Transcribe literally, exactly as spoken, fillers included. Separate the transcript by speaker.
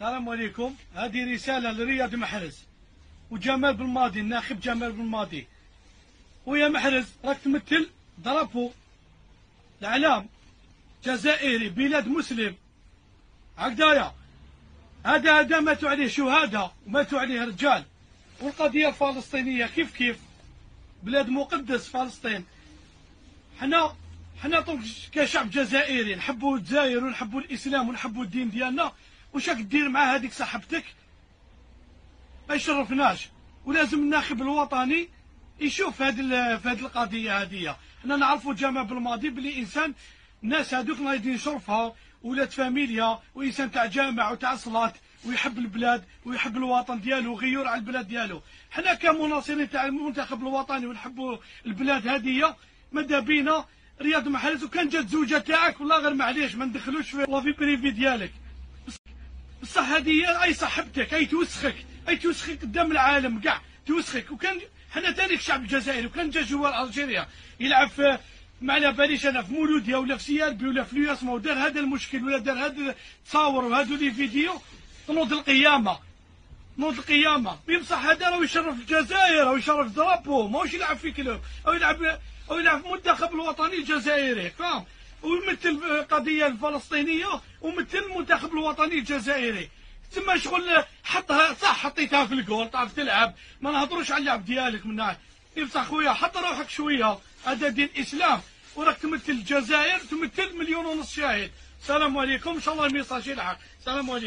Speaker 1: السلام عليكم. هذه رسالة لرياض محرز وجمال بالماضي، الناخب جمال بالماضي. ويا محرز راك تمثل درابو الإعلام جزائري بلاد مسلم هكذايا. هذا هذا ماتوا عليه شهداء وماتوا عليه رجال، والقضية الفلسطينية كيف كيف بلاد مقدس فلسطين. حنا حنا كشعب جزائري نحبوا الجزائر ونحبوا الإسلام ونحبوا الدين ديالنا. واش راك دير مع هذيك صاحبتك؟ ما يشرفناش، ولازم الناخب الوطني يشوف هذه في هذه القضيه هذه. حنا نعرفوا جمال بالماضي بلي انسان، الناس هذوك نايدين شرفها ولاد فاميليا، وانسان تاع جامع وتاع صلاه ويحب البلاد ويحب الوطن ديالو وغيور على البلاد ديالو. حنا كمناصرين تاع المنتخب الوطني ونحبوا البلاد هذه، ماذا بينا رياض محرز. وكان جات زوجه تاعك والله غير معليش ما ندخلوش في لافي بريفي ديالك، بصح هذه اي صاحبتك اي توسخك اي توسخك قدام العالم كاع توسخك. وكان حنا ثاني الشعب الجزائري، وكان جا جوار الجيريا يلعب في، ما على باليش انا، في مولوديا ولا في سيالبي ولا في لياسما، ودار هذا المشكل ولا دار هذا التصاور وهذو لي فيديو، تنوض القيامه نوض القيامه. بصح هذا راه يشرف الجزائر او يشرف درابو، ماهوش يلعب في كلوب او يلعب او يلعب في المنتخب الوطني الجزائري، فاهم؟ ويمثل القضيه الفلسطينيه ومثل المنتخب الوطني الجزائري. تما شغل حطها صح، حطيتها في الجول، تعرف تلعب، ما نهضروش على اللعب ديالك من هنا. بصح خويا حط روحك شويه، هذا دين الاسلام وراك تمثل الجزائر، تمثل مليون ونص شاهد. السلام عليكم، ان شاء الله الميساج يلحق. السلام عليكم.